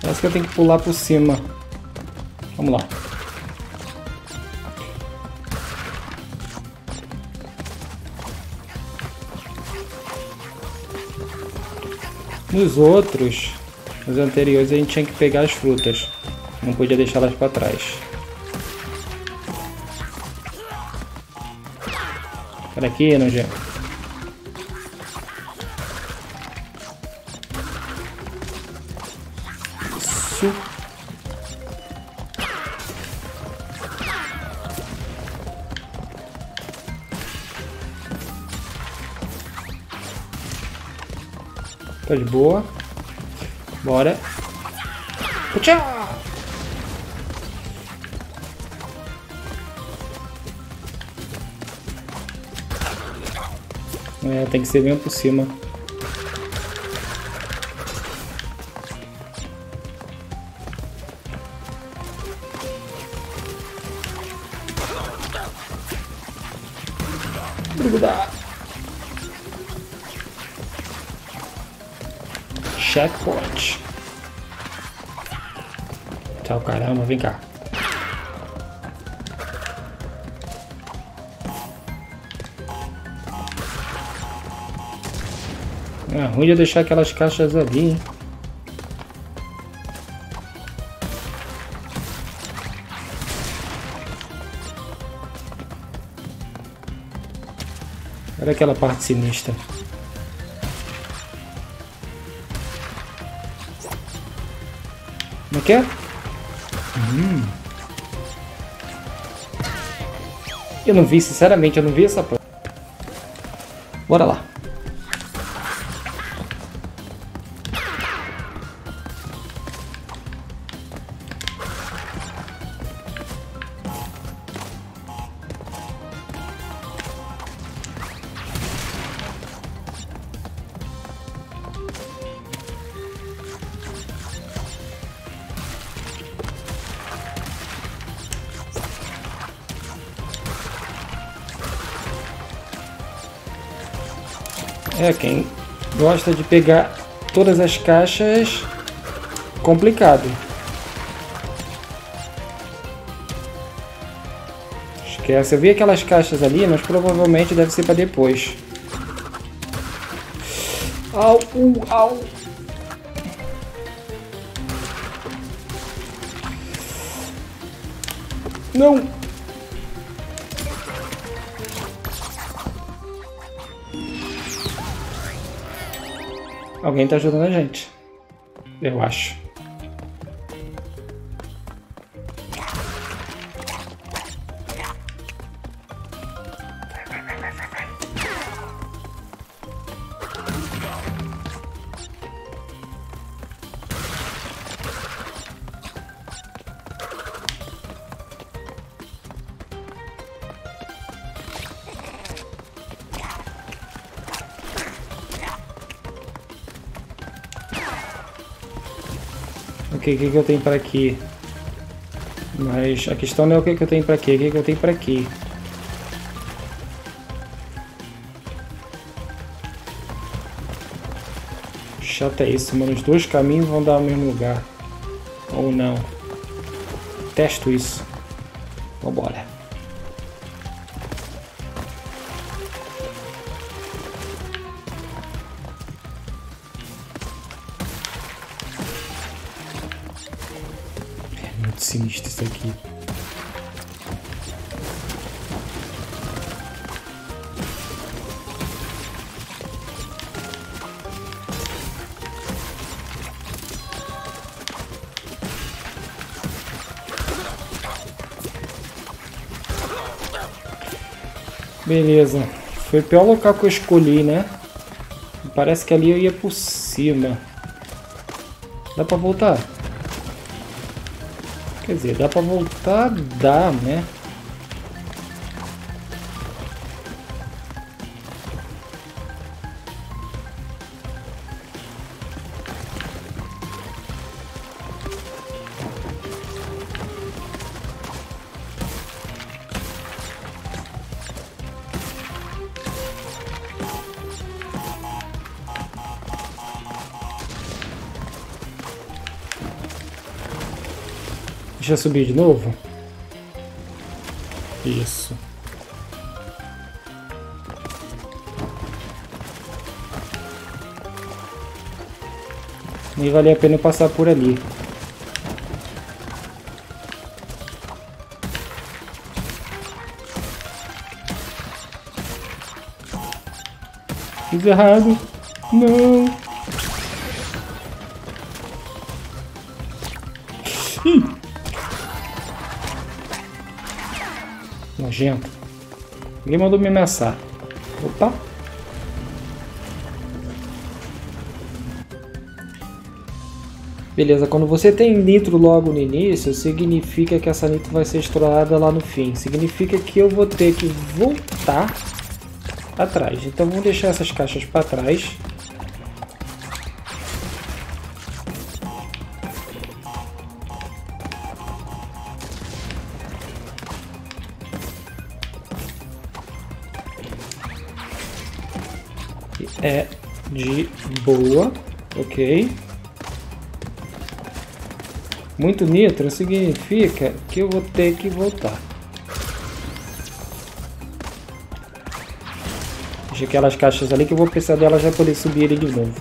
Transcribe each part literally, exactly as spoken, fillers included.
Parece que eu tenho que pular por cima. Vamos lá. Nos outros, nos anteriores, a gente tinha que pegar as frutas. Não podia deixá-las para trás. Sai daqui, nojento. Isso. Tá de boa. Bora. Tchau. É, tem que ser bem por cima. Grudar. Checkpoint. Tchau, caramba, vem cá. É ruim de deixar aquelas caixas ali, hein? Olha aquela parte sinistra. Como é que é? Hum. Eu não vi, sinceramente, eu não vi essa parte. Bora lá. É, quem gosta de pegar todas as caixas, complicado. Esquece, eu vi aquelas caixas ali, mas provavelmente deve ser para depois. Au, uh, au. Não! Alguém tá ajudando a gente, eu acho. Ok, o que, que eu tenho para aqui? Mas a questão não é o que, que eu tenho para aqui, o que, que eu tenho para aqui. Chato é isso, mano. Os dois caminhos vão dar ao mesmo lugar. Ou não. Testo isso. Vambora. Muito sinistro isso aqui. Beleza. Foi o pior local que eu escolhi, né? Parece que ali eu ia por cima. Dá pra voltar? Quer dizer, dá pra voltar? Dá, né? Deixa eu subir de novo. Isso. Nem valia a pena eu passar por ali. Fiz errado. Não. Ih. Nojento. Ninguém mandou me ameaçar. Opa. Beleza, quando você tem nitro logo no início, significa que essa nitro vai ser estourada lá no fim. Significa que eu vou ter que voltar atrás. Então vamos deixar essas caixas para trás. É de boa, ok. Muito nitro significa que eu vou ter que voltar. Deixa aquelas caixas ali que eu vou precisar delas para poder subir ele de novo.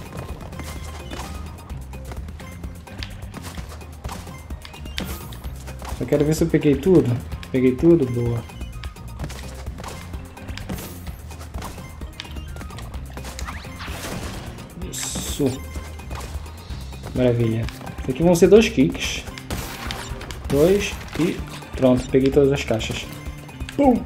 Eu quero ver se eu peguei tudo. Peguei tudo? Boa. Isso. Maravilha. Isso aqui vão ser dois kicks. Dois e pronto. Peguei todas as caixas. Pum!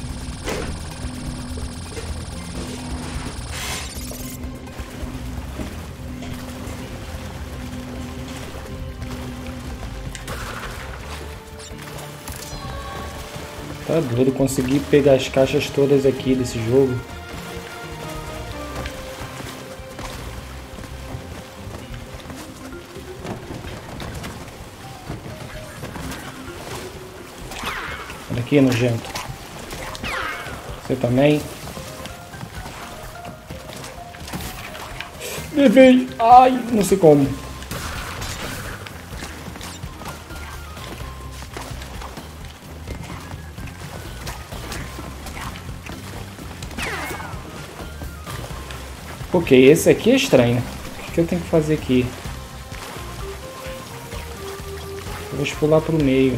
Tá doido, consegui pegar as caixas todas aqui desse jogo. Olha aqui, nojento. Você também. Levei! Ai, não sei como. Ok, esse aqui é estranho. O que eu tenho que fazer aqui? Eu vou pular para o meio.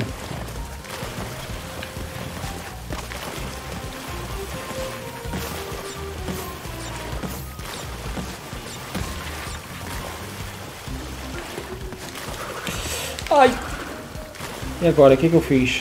Ai! E agora, o que que eu fiz?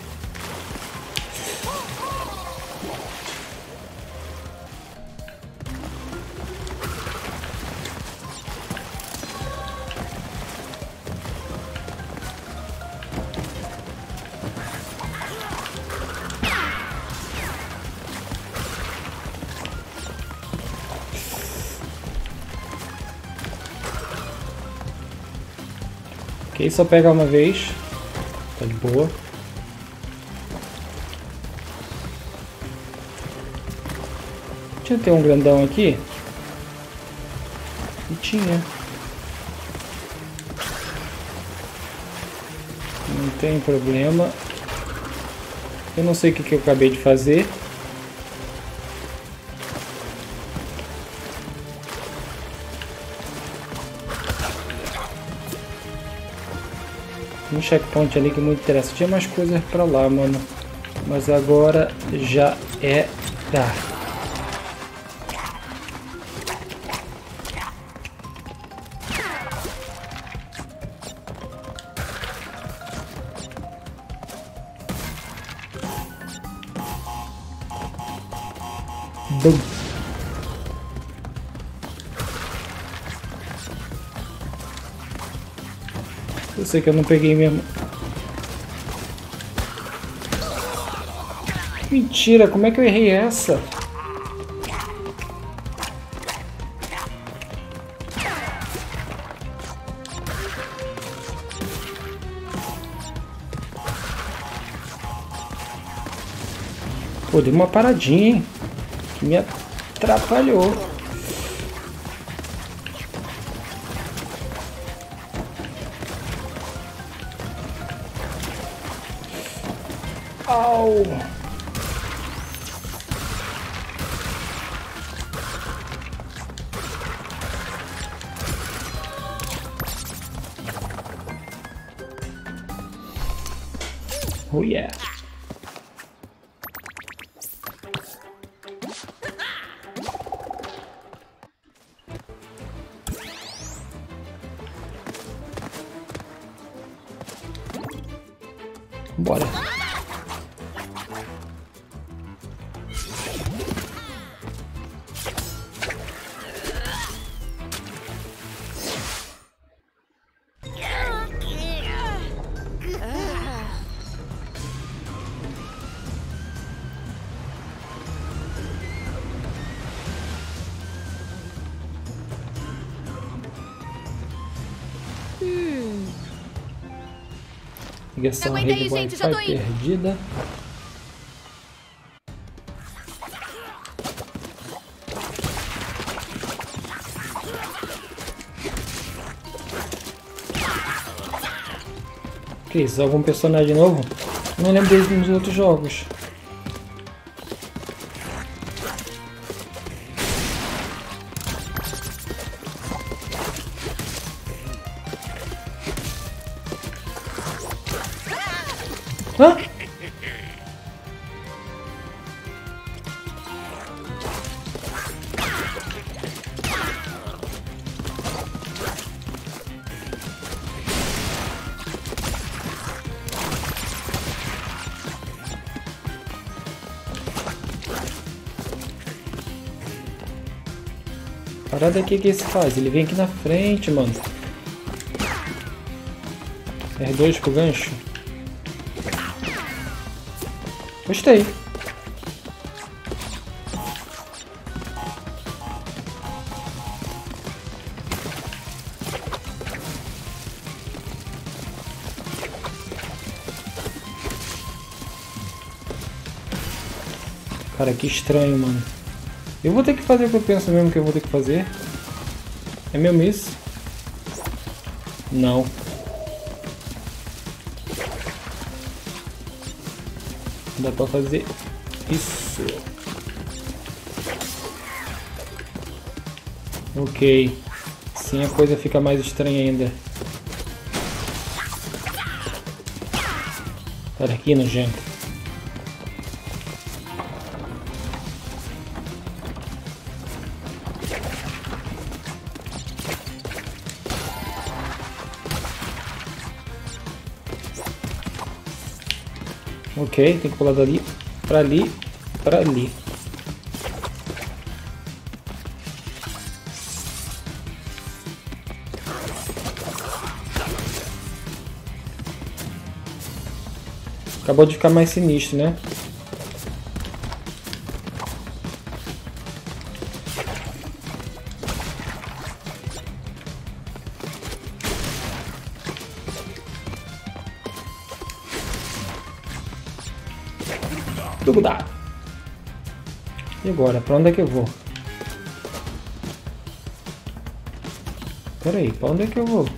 Ok, só pegar uma vez. Tá de boa. Tinha que ter um grandão aqui. E tinha. Não tem problema. Eu não sei o que, que eu acabei de fazer. Um checkpoint ali que muito interessa. Tinha mais coisas pra lá, mano. Mas agora já é... Ah. Bum. Eu sei que eu não peguei mesmo. Mentira, como é que eu errei essa? Pô, deu uma paradinha, hein? Que me atrapalhou. Au! Oh yeah! Bora! Ligação à rede Wi-Fi perdida. Que isso? Algum personagem novo? Não lembro dele nos outros jogos. Hã? Parada aqui que esse faz? Ele vem aqui na frente, mano. R dois pro gancho. Gostei. Cara, que estranho, mano. Eu vou ter que fazer o que eu penso mesmo que eu vou ter que fazer. É mesmo isso? Não. Dá pra fazer isso. Ok. Sim, a coisa fica mais estranha ainda. Olha aqui, nojento. Ok, tem que pular dali, pra ali, pra ali. Acabou de ficar mais sinistro, né? Dá. E agora? Pra onde é que eu vou? Pera aí, pra onde é que eu vou?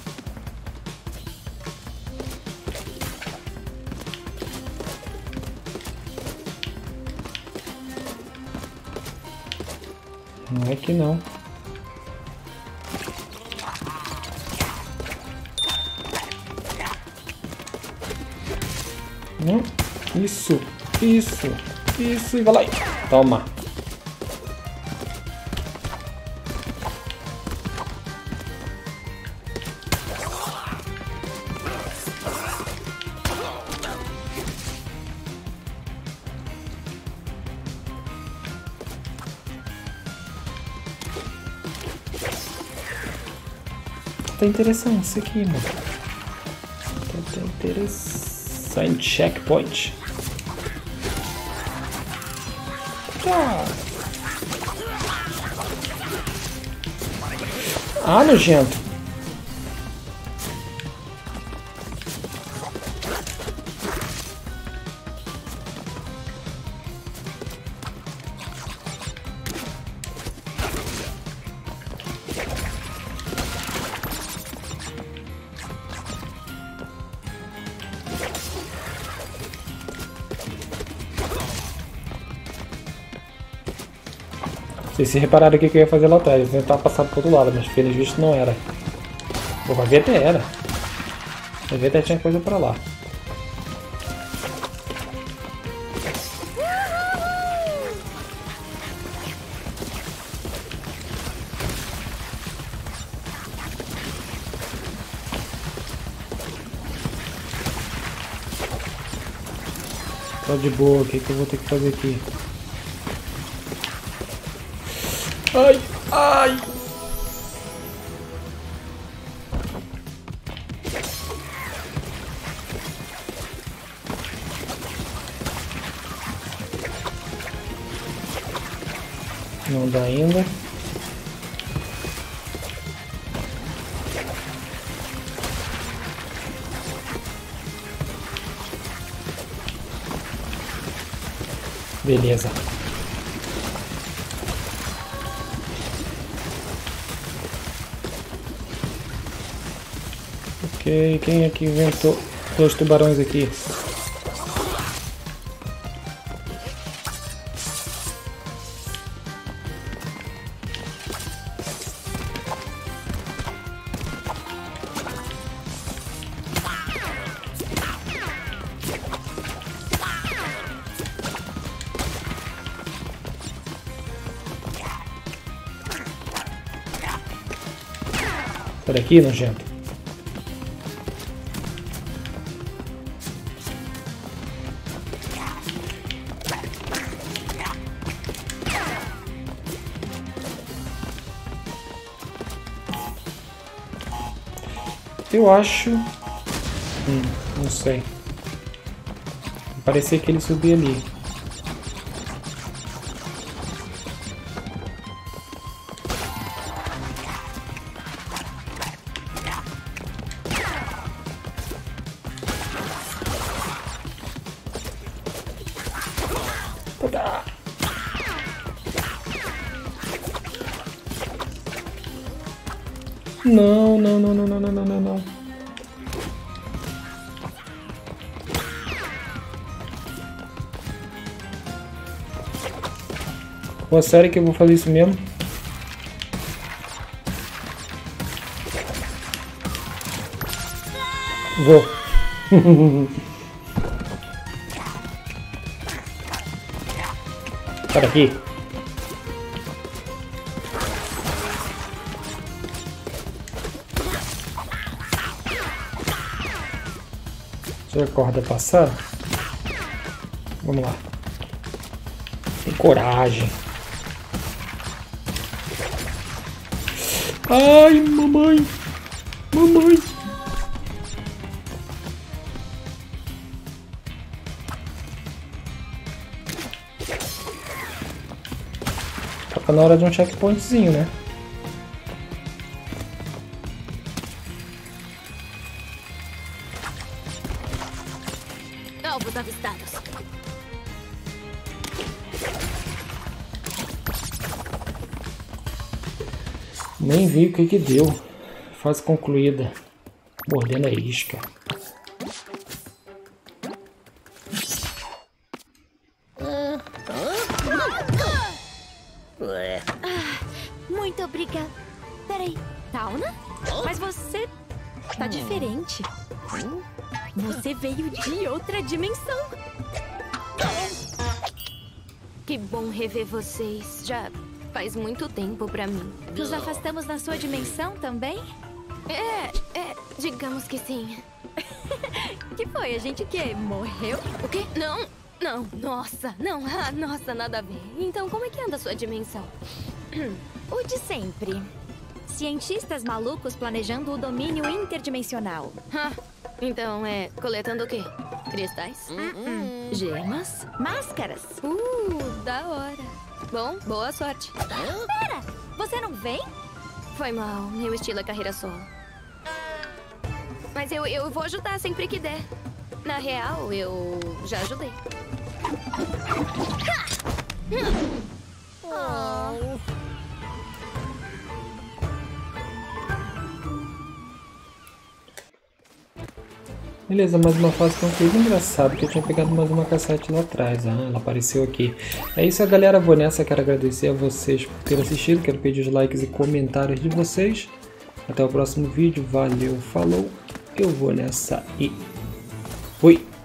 Não é que não. Não. Isso. Isso, isso, e vai lá. Toma. Tá interessante isso aqui, mano. Tá interessante. Checkpoint. Ah, nojento. Vocês se repararam o que eu ia fazer lá atrás. Eu ia tentar passar pro outro lado, mas pelo visto não era. Pô, vai ver até era. Vai ver até tinha coisa pra lá. Tá de boa, o que, que eu vou ter que fazer aqui? Ai, ai! Não dá ainda. Beleza. Ok, quem é que inventou dois tubarões aqui? Sai daqui, nojento. Eu acho... Hum, não sei. Parecia que ele subia ali. Não, não, não, não, não, não, não, não. Pô, sério que eu vou fazer isso mesmo? Vou. Sai daqui. Deixa a corda passar. Vamos lá. Tem coragem. Ai, mamãe. Mamãe. Tá na hora de um checkpointzinho, né? Alvos avistados. Nem vi o que que deu. Fase concluída. Mordendo a isca. Muito obrigada. Peraí, Tauna? Mas você tá diferente. Você veio de outra dimensão. Que bom rever vocês. Já faz muito tempo pra mim. Nos afastamos na sua dimensão também? É, é, digamos que sim. Que foi? A gente que morreu? O quê? Não, não, nossa, não, ah, nossa, nada a ver. Então como é que anda a sua dimensão? O de sempre. Cientistas malucos planejando o domínio interdimensional. Ah, então é coletando o quê? Cristais? Hum, Gemas? Máscaras. Uh, da hora. Bom, boa sorte. Pera, você não vem? Foi mal, meu estilo é carreira solo. Mas eu, eu vou ajudar sempre que der. Na real, eu já ajudei. Oh. Beleza, mais uma fase concluída. Engraçado que eu tinha pegado mais uma cassete lá atrás. Ah, ela apareceu aqui. É isso, galera. Vou nessa. Quero agradecer a vocês por terem assistido. Quero pedir os likes e comentários de vocês. Até o próximo vídeo. Valeu, falou. Eu vou nessa e fui.